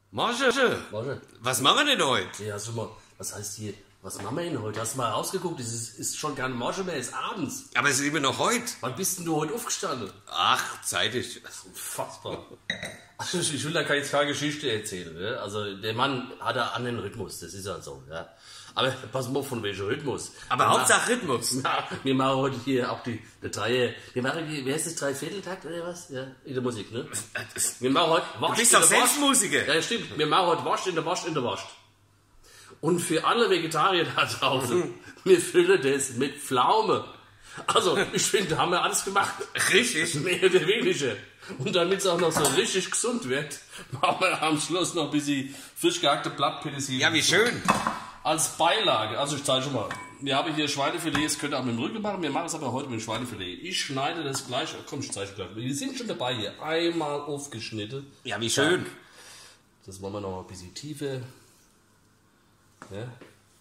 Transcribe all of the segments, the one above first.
Mosche, Warte. was machen wir denn heute? Ja, schon mal, was heißt hier, was machen wir denn heute? Hast du mal rausgeguckt? Es ist schon gar nicht Morgen mehr, es ist abends. Aber es ist immer noch heute. Wann bist denn du heute aufgestanden? Ach, zeitig. Unfassbar. Also ich will da jetzt keine Geschichte erzählen. Ja? Also der Mann hat da an den Rhythmus, das ist halt so. Ja? Aber pass mal auf, von welchem Rhythmus. Aber Hauptsache Rhythmus. Wir machen heute hier auch die Dreier. Wir machen die, wie heißt das, Dreivierteltakt oder was? Ja, in der Musik, ne? Wir machen heute Du bist doch selbst Musiker. Ja, stimmt. Wir machen heute Wurst in der Wurst in der Wurst. Und für alle Vegetarier da draußen, wir füllen das mit Pflaume. Also, ich finde, da haben wir alles gemacht. Richtig. Mehr oder weniger. Und damit es auch noch so richtig gesund wird, machen wir am Schluss noch ein bisschen frisch gehackte Blattpetersilie. Ja, wie schön. Als Beilage, also ich zeige schon mal. Wir haben hier Schweinefilet, das könnt ihr auch mit dem Rücken machen. Wir machen es aber heute mit dem Schweinefilet. Ich schneide das gleich, komm, ich zeige gleich. Wir sind schon dabei hier. Einmal aufgeschnitten. Ja, wie schön. Das machen wir noch ein bisschen tiefer. Ja.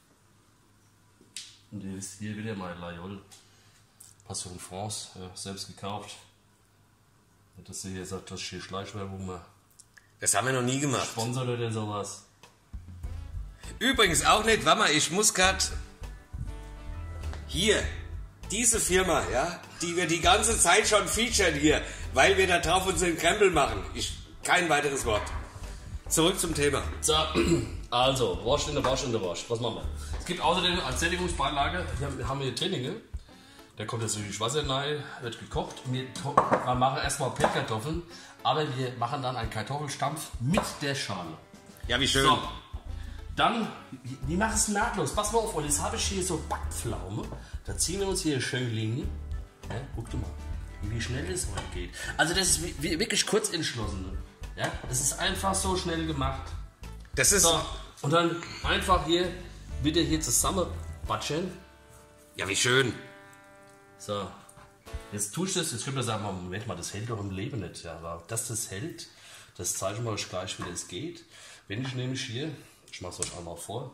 Und hier ist hier wieder mein Layol. Passion France, ja, selbst gekauft. Und dass sie hier sagt, dass ich hier Schleichwerbung mache. Das haben wir noch nie gemacht. Sponsor oder sowas? Übrigens auch nicht, warte mal, ich muss grad hier, diese Firma, ja, die wir die ganze Zeit schon featuren hier, weil wir da drauf unseren Krempel machen. Kein weiteres Wort. Zurück zum Thema. So, also, Wurst in der Wurst in der Wurst. Was machen wir? Es gibt außerdem als Sättigungsbeilage, hier haben wir Traininge. Da kommt jetzt natürlich Wasser rein, wird gekocht. Wir machen erstmal Pellkartoffeln, aber wir machen dann einen Kartoffelstampf mit der Schale. Ja, wie schön. So, dann, wir machen es nahtlos. Pass mal auf, und jetzt habe ich hier so Backpflaume. Da ziehen wir uns hier schön Linien. Ja, guck dir mal, wie schnell es heute geht. Also das ist wirklich kurz entschlossen. Ja, das ist einfach so schnell gemacht. Das ist... So, und dann einfach hier wieder hier zusammenbatschen. Ja, wie schön. So, jetzt tue ich das, jetzt könnte man sagen, Moment mal, das hält doch im Leben nicht. Ja, aber dass das hält, das zeige ich mal gleich, wie das geht. Wenn ich nämlich hier, ich mache es euch einmal vor,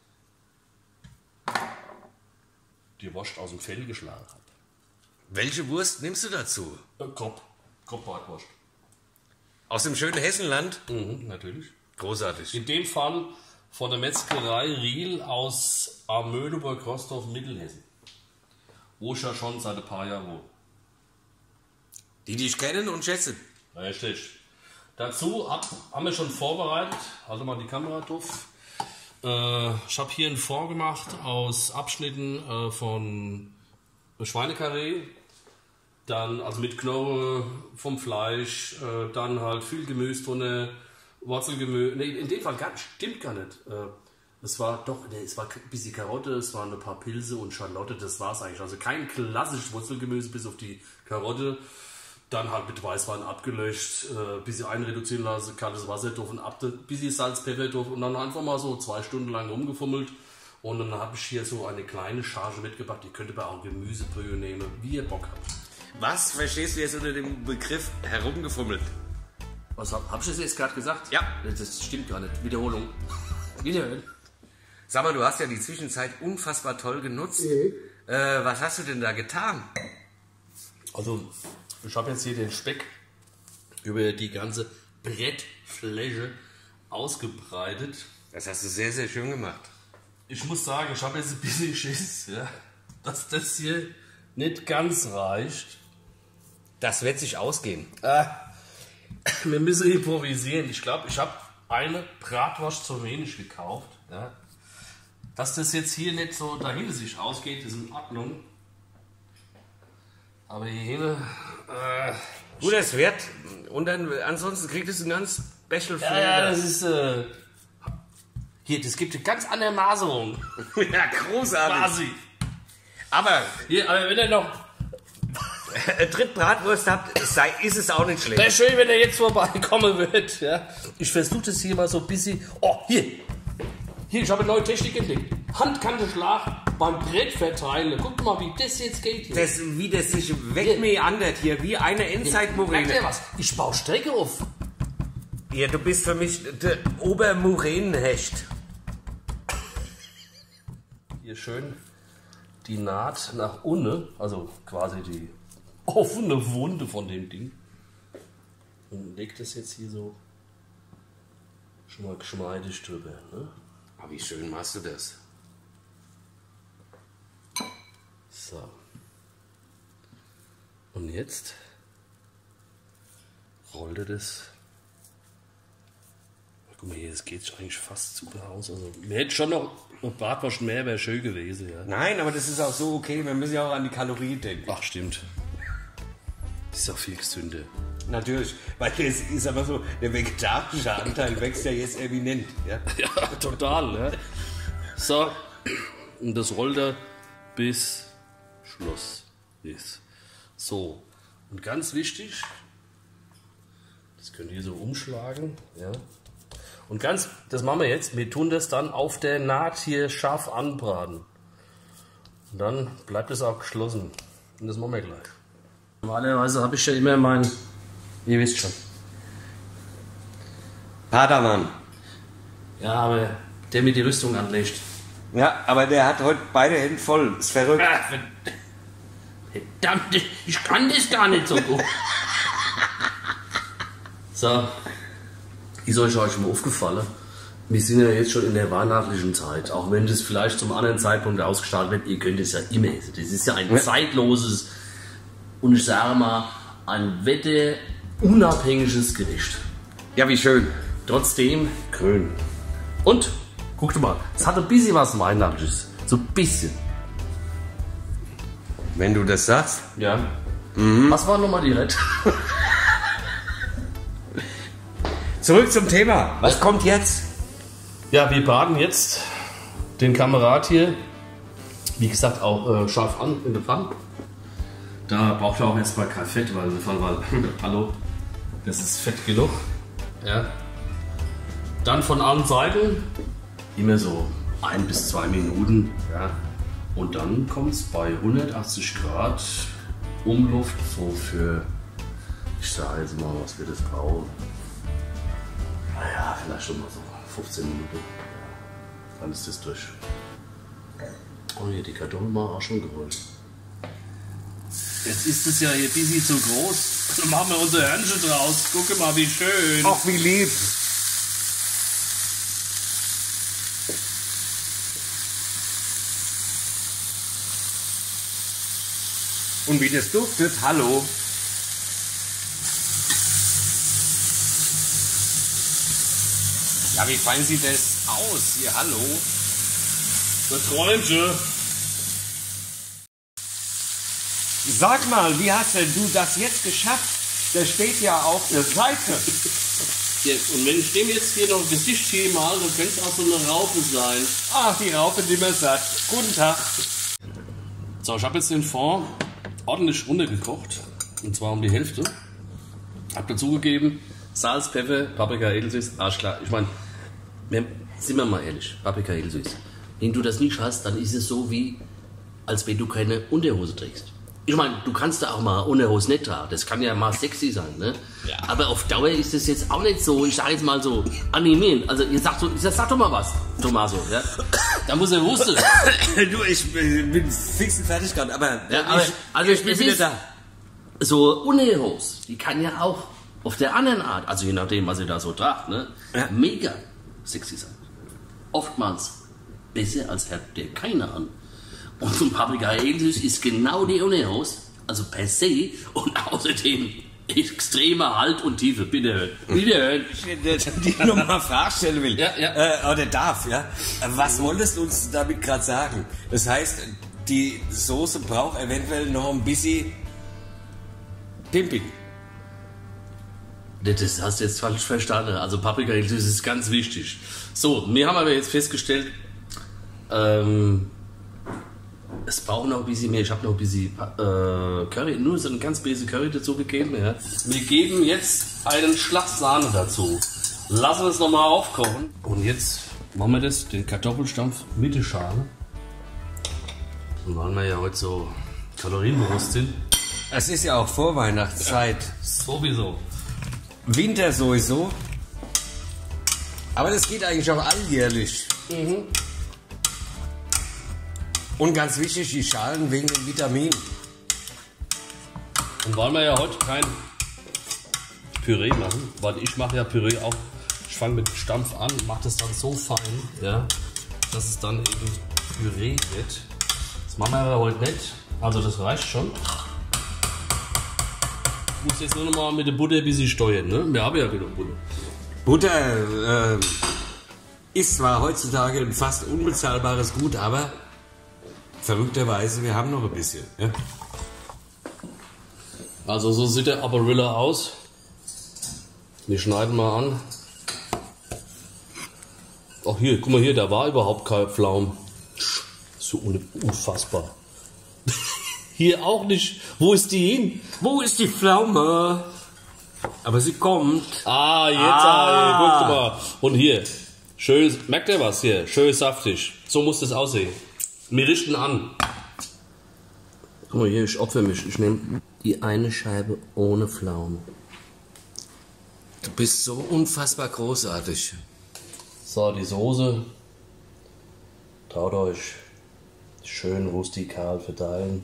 die Wurst aus dem Fell geschlagen habe. Welche Wurst nimmst du dazu? Kopfbratwurst. Aus dem schönen Hessenland? Mhm, natürlich. Großartig. In dem Fall von der Metzgerei Riel aus Amödeburg-Rostorf, Mittelhessen. Wo ich ja schon seit ein paar Jahren wohne. Die dich kennen und schätzen. Richtig. Dazu haben wir schon vorbereitet, halte mal die Kamera drauf. Ich habe hier einen Fond gemacht aus Abschnitten von Schweinekarree, dann also mit Knochen vom Fleisch, dann halt viel Gemüse drin, Wurzelgemüse. Nee, in dem Fall stimmt gar nicht. Es war ein bisschen Karotte, es waren ein paar Pilze und Schalotte, das war es eigentlich. Also kein klassisches Wurzelgemüse bis auf die Karotte. Dann halt mit Weißwein abgelöscht, bisschen einreduzieren lassen, kaltes Wasser drauf und bisschen Salz, Pfeffer drauf und dann einfach mal so 2 Stunden lang rumgefummelt. Und dann habe ich hier so eine kleine Charge mitgebracht, die könnte man auch Gemüsebrühe nehmen, wie ihr Bock habt. Was verstehst du jetzt unter dem Begriff herumgefummelt? Was hab ich das jetzt gerade gesagt? Ja. Das stimmt gar nicht. Wiederholung. Wiederhören. Sag mal, du hast ja die Zwischenzeit unfassbar toll genutzt. Was hast du denn da getan? Also, ich habe jetzt hier den Speck über die ganze Brettfläche ausgebreitet. Das hast du sehr, sehr schön gemacht. Ich muss sagen, ich habe jetzt ein bisschen Schiss, ja, dass das hier nicht ganz reicht. Das wird sich ausgehen. Wir müssen improvisieren. Ich glaube, ich habe eine Bratwurst zu wenig gekauft. Ja. Dass das jetzt hier nicht so dahin sich ausgeht, ist in Ordnung. Aber hier Gut, das wird. Und dann ansonsten kriegt es einen ganz Special Flavor. ja, das ist hier, das gibt eine ganz andere Maserung. Ja, großartig. Quasi. Aber Hier, aber wenn er noch, Drittbratwurst habt, ist es auch nicht schlecht. wäre schön, wenn er jetzt vorbeikommen wird. Ja. Ich versuche das hier mal so ein bisschen. Oh, hier, ich habe eine neue Technik entdeckt. Handkantenschlag beim Brett verteilen. Guck mal, wie das jetzt geht hier. Wie das sich wegmeandert hier, wie eine Merkt ihr Endzeitmoräne. was? Ich baue Strecke auf. Ja, du bist für mich der Obermuränenhecht. Hier schön die Naht nach unten, also quasi die offene Wunde von dem Ding. Und leg das jetzt hier so Schon mal geschmeidig drüber, ne? Aber wie schön machst du das? So. Und jetzt rollt er das. Guck mal hier, das geht eigentlich fast super aus. Also, wir hätten schon noch Bratwurst mehr, wäre schön gewesen. Ja. Nein, aber das ist auch so okay. Wir müssen ja auch an die Kalorien denken. Ach, stimmt. Das ist auch viel gesünder. Natürlich, weil es ist aber so, der vegetarische Anteil wächst ja jetzt eminent. Ja, Ja, total. Ja. So, und das rollt er bis Schluss ist. So, und ganz wichtig, das könnt ihr so umschlagen. Ja. Und das machen wir jetzt, wir tun das dann auf der Naht hier scharf anbraten. Und dann bleibt es auch geschlossen. Und das machen wir gleich. Normalerweise habe ich ja immer ihr wisst schon. Padawan. Ja, aber der mit die Rüstung anlegt. Ja, aber der hat heute beide Hände voll. Ist verrückt. Verdammt, ich kann das gar nicht so gut. So, ist euch schon mal aufgefallen? Wir sind ja jetzt schon in der weihnachtlichen Zeit. Auch wenn das vielleicht zum anderen Zeitpunkt ausgestrahlt wird, ihr könnt es ja immer essen. Das ist ja ein zeitloses und ich sage mal, ein wetterunabhängiges Gericht. Ja, wie schön. Trotzdem grün. Und, guckt mal, es hat ein bisschen was Weihnachtliches. So ein bisschen. Wenn du das sagst. Ja. Was war nochmal die Rede? Zurück zum Thema. Was kommt jetzt? Ja, wir braten jetzt den Kamerad hier, wie gesagt, auch scharf an in der Pfanne. Da braucht er auch erstmal kein Fett, weil hallo, das ist fett genug. Ja. Dann von allen Seiten immer so 1 bis 2 Minuten. Ja. Und dann kommt es bei 180 Grad Umluft so für, ich sage jetzt mal, was wir das brauchen. Naja, vielleicht schon mal so 15 Minuten. Dann ist das durch. Oh, hier die Kartoffeln mal auch schon geholt. Jetzt ist es ja hier ein bisschen zu groß. Dann machen wir unser Hörnchen draus. Guck mal, wie schön. Ach, wie lieb. Und wie das duftet, hallo. Ja, wie fein sieht das aus hier, hallo. Das Träumchen. Sag mal, wie hast denn du das jetzt geschafft? Der steht ja auf der Seite. Ja, und wenn ich dem jetzt hier noch ein Gesicht hier mal, dann könnte es auch so eine Raupe sein. Ach, die Raupe, die man sagt. Guten Tag. So, ich habe jetzt den Fond ordentlich runtergekocht. Und zwar um die Hälfte. Hab dazugegeben Salz, Pfeffer, Paprika, edelsüß. Klar. Ich meine, sind wir mal ehrlich, Paprika, edelsüß. Wenn du das nicht hast, dann ist es so wie, als wenn du keine Unterhose trägst. Ich meine, du kannst da auch mal Unterhose nicht tragen. Das kann ja mal sexy sein, ne? Ja. Aber auf Dauer ist das jetzt auch nicht so, ich sage jetzt mal so, animieren. Also, sag doch mal was, Tommaso, ja? Da muss er wussten. Du, ich bin fix und fertig gerade, aber, ja, ich bin wieder da. So Unterhose, die kann ja auch auf der anderen Art, also je nachdem, was ihr da so tragt, ne? Ja. Mega sexy sein. Oftmals besser als hat der keiner an. Und zum Paprika edelsüß ist genau die Unterhose, also per se, und außerdem extremer Halt und Tiefe. Bitte hören. Bitte hören. Die ich noch mal Fragen stellen will. Ja. Oder darf, ja. Was wolltest du uns damit gerade sagen? Das heißt, die Soße braucht eventuell noch ein bisschen Pimping. Das hast du jetzt falsch verstanden. Also Paprika edelsüß ist ganz wichtig. So, wir haben aber jetzt festgestellt, es braucht noch ein bisschen mehr. Ich habe noch ein bisschen Curry, nur so ein ganz bisschen Curry dazu gegeben. Ja. Wir geben jetzt einen Schlag Sahne dazu. Lassen es nochmal aufkochen. Und jetzt machen wir das, den Kartoffelstampf mit der Schale. Und weil wir ja heute so kalorienbewusst sind. Es ist ja auch Vorweihnachtszeit. Ja, sowieso. Winter sowieso. Aber das geht eigentlich auch alljährlich. Mhm. Und ganz wichtig, die Schalen wegen den Vitaminen. Und weil wir ja heute kein Püree machen, weil ich mache ja Püree auch Ich fange mit Stampf an, mache das dann so fein, ja, dass es dann eben Püree wird. Das machen wir aber heute nicht. Also das reicht schon. Ich muss jetzt nur noch mal mit der Butter ein bisschen steuern. Ne? Wir haben ja genug Butter. Butter ist zwar heutzutage ein fast unbezahlbares Gut, aber verrückterweise, wir haben noch ein bisschen. Ja? Also so sieht der Aperilla aus. Wir schneiden mal an. Ach hier, guck mal hier, da war überhaupt kein Pflaum. So unfassbar. Hier auch nicht. Wo ist die hin? Wo ist die Pflaume? Aber sie kommt. Ah, jetzt, guck mal. Und hier, schön, merkt ihr was hier? Schön saftig. So muss das aussehen. Wir richten an. Guck mal hier, ich opfer mich. Ich nehme die eine Scheibe ohne Pflaume. Du bist so unfassbar großartig. So, die Soße. Traut euch. Schön rustikal verteilen.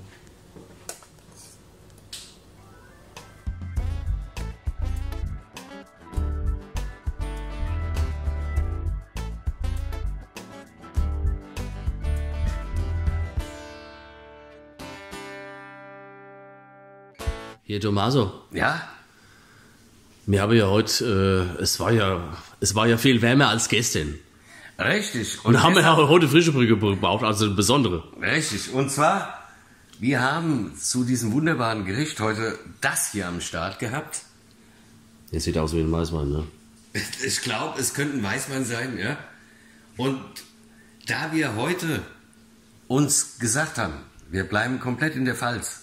Hier, Tommaso. Ja? Wir haben ja heute, es war ja viel wärmer als gestern. Richtig. Und haben wir ja heute frische Brühe gebraucht, also eine besondere. Richtig. Und zwar, wir haben zu diesem wunderbaren Gericht heute das hier am Start gehabt. Das sieht aus wie ein Weißwein, ne? Ich glaube, es könnte ein Weißwein sein, ja. Und da wir heute uns gesagt haben, wir bleiben komplett in der Pfalz,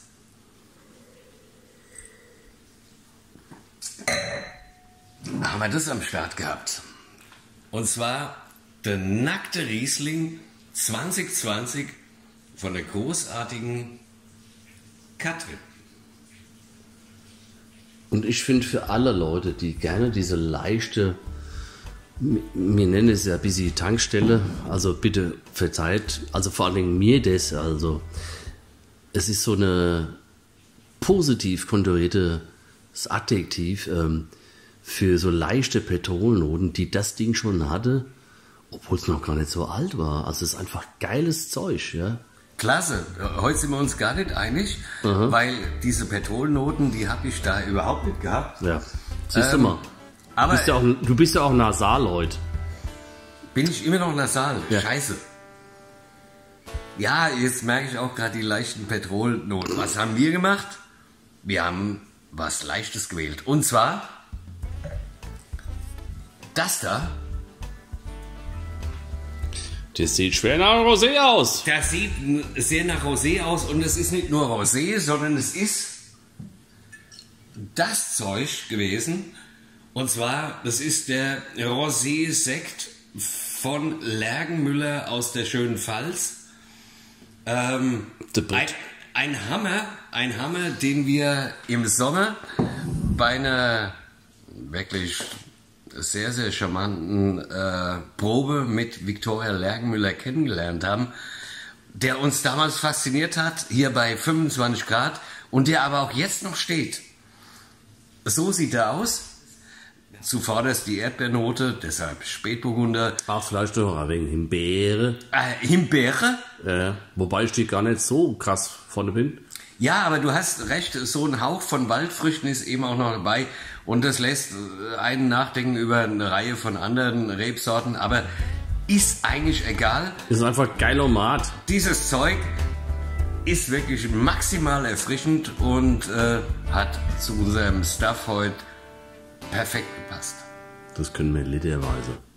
haben wir das am Start gehabt. Und zwar der nackte Riesling 2020 von der großartigen Katrin. Und ich finde für alle Leute, die gerne diese leichte, wir nennen es ja ein bisschen Tankstelle, also bitte verzeiht, also vor allen Dingen mir das, also es ist so eine positiv konturiertes Adjektiv für so leichte Petrolnoten, die das Ding schon hatte, obwohl es noch gar nicht so alt war. Also es ist einfach geiles Zeug, ja. Klasse. Heute sind wir uns gar nicht einig, weil diese Petrolnoten, die habe ich da überhaupt nicht gehabt. Ja, siehst du mal. Aber Du bist ja auch nasal heute. bin ich immer noch nasal? Ja. Scheiße. Ja, jetzt merke ich auch gerade die leichten Petrolnoten. Was haben wir gemacht? Wir haben was Leichtes gewählt. Und zwar das da. Das sieht schwer nach Rosé aus. Das sieht sehr nach Rosé aus und es ist nicht nur Rosé, sondern es ist das Zeug gewesen. Und zwar, das ist der Rosé-Sekt von Lergenmüller aus der schönen Pfalz. Ein Hammer, den wir im Sommer bei einer wirklich sehr, sehr charmanten Probe mit Viktoria Lergenmüller kennengelernt haben, der uns damals fasziniert hat, hier bei 25 Grad und der aber auch jetzt noch steht. So sieht er aus. Zuvorderst die Erdbeernote, deshalb Spätburgunder. Ach, vielleicht noch ein wenig Himbeere. Himbeere? Wobei ich die gar nicht so krass vorne bin. Ja, aber du hast recht, so ein Hauch von Waldfrüchten ist eben auch noch dabei und das lässt einen nachdenken über eine Reihe von anderen Rebsorten, aber ist eigentlich egal. Ist einfach geilomat. Dieses Zeug ist wirklich maximal erfrischend und hat zu unserem Stuff heute perfekt gepasst. Das können wir literweise.